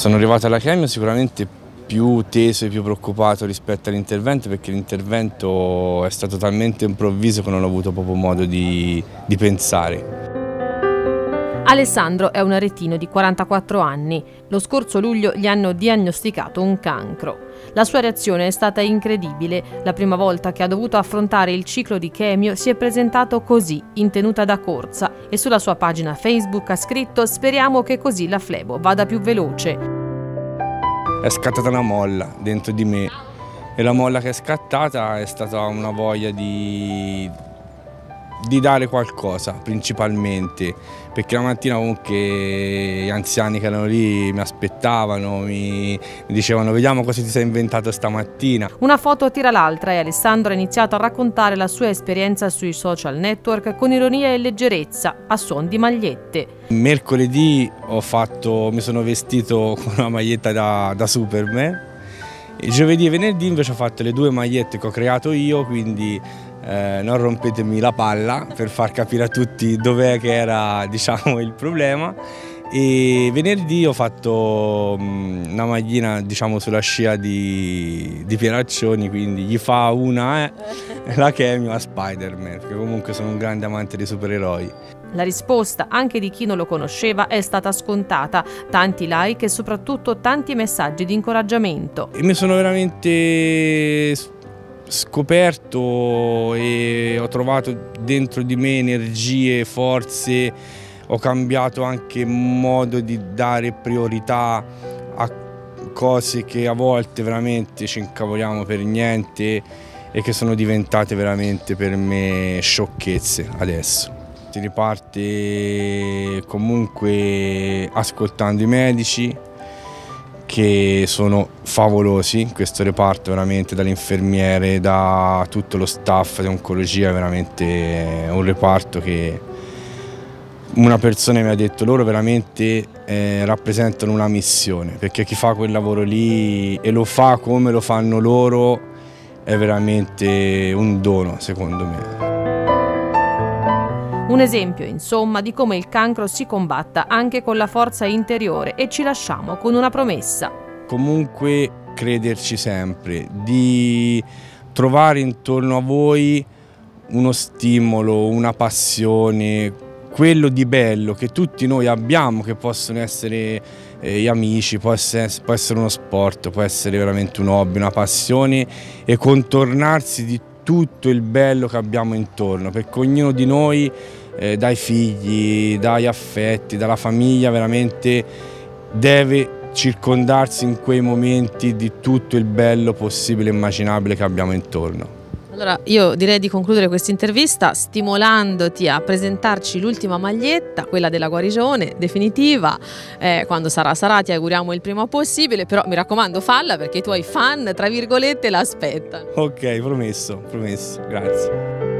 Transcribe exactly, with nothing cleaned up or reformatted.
Sono arrivato alla chemio sicuramente più teso e più preoccupato rispetto all'intervento, perché l'intervento è stato talmente improvviso che non ho avuto proprio modo di, di pensare. Alessandro è un aretino di quarantaquattro anni. Lo scorso luglio gli hanno diagnosticato un cancro. La sua reazione è stata incredibile. La prima volta che ha dovuto affrontare il ciclo di chemio si è presentato così, in tenuta da corsa, e sulla sua pagina Facebook ha scritto: "Speriamo che così la flebo vada più veloce". È scattata una molla dentro di me e la molla che è scattata è stata una voglia di, di dare qualcosa principalmente, perché la mattina comunque gli anziani che erano lì mi aspettavano, mi, mi dicevano: "Vediamo cosa ti sei inventato stamattina". Una foto tira l'altra e Alessandro ha iniziato a raccontare la sua esperienza sui social network con ironia e leggerezza, a suon di magliette. Mercoledì ho fatto, mi sono vestito con una maglietta da, da Superman, e giovedì e venerdì invece ho fatto le due magliette che ho creato io, quindi eh, non rompetemi la palla, per far capire a tutti dov'è che era, diciamo, il problema. E venerdì ho fatto mh, una maglina, diciamo, sulla scia di, di Pieraccioni, quindi gli fa una eh, la chemio a Spider-Man, perché comunque sono un grande amante dei supereroi. La risposta, anche di chi non lo conosceva, è stata scontata. Tanti like e soprattutto tanti messaggi di incoraggiamento. E mi sono veramente scoperto e ho trovato dentro di me energie, forze, ho cambiato anche modo di dare priorità a cose che a volte veramente ci incavoliamo per niente e che sono diventate veramente per me sciocchezze adesso. Si riparte comunque ascoltando i medici, che sono favolosi in questo reparto, veramente, dalle infermiere, da tutto lo staff di oncologia, è veramente un reparto che una persona mi ha detto: loro veramente eh, rappresentano una missione, perché chi fa quel lavoro lì e lo fa come lo fanno loro è veramente un dono, secondo me. Un esempio, insomma, di come il cancro si combatta anche con la forza interiore, e ci lasciamo con una promessa. Comunque crederci sempre, di trovare intorno a voi uno stimolo, una passione, quello di bello che tutti noi abbiamo, che possono essere eh, gli amici, può essere, può essere uno sport, può essere veramente un hobby, una passione, e contornarsi di tutto il bello che abbiamo intorno, perché ognuno di noi, eh, dai figli, dagli affetti, dalla famiglia, veramente deve circondarsi in quei momenti di tutto il bello possibile e immaginabile che abbiamo intorno. Allora io direi di concludere questa intervista stimolandoti a presentarci l'ultima maglietta, quella della guarigione definitiva. Eh, quando sarà sarà, ti auguriamo il prima possibile, però mi raccomando falla, perché i tuoi fan, tra virgolette, l'aspettano. Ok, promesso, promesso, grazie.